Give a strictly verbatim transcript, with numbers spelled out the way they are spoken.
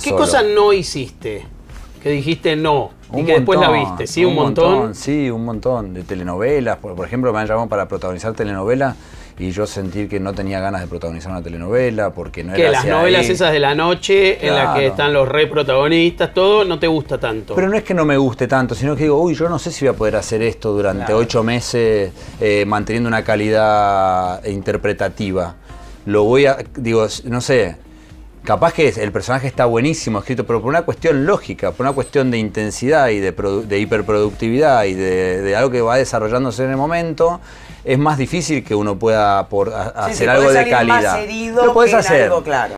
¿Qué solo. cosa no hiciste? Que dijiste no y Un que después la montón, viste, ¿sí? Un, un montón. montón. Sí, un montón de telenovelas. Por, por ejemplo, me han llamado para protagonizar telenovelas y yo sentir que no tenía ganas de protagonizar una telenovela porque no que era las hacia novelas ahí. esas de la noche, claro, en las que están los re protagonistas, todo, no te gusta tanto. Pero no es que no me guste tanto, sino que digo, uy, yo no sé si voy a poder hacer esto durante claro. ocho meses eh, manteniendo una calidad interpretativa. Lo voy a, digo, no sé, capaz que el personaje está buenísimo escrito, pero por una cuestión lógica, por una cuestión de intensidad y de, de hiperproductividad y de, de algo que va desarrollándose en el momento, es más difícil que uno pueda por, a, sí, hacer algo de calidad. Más herido lo puedes hacer, algo, claro.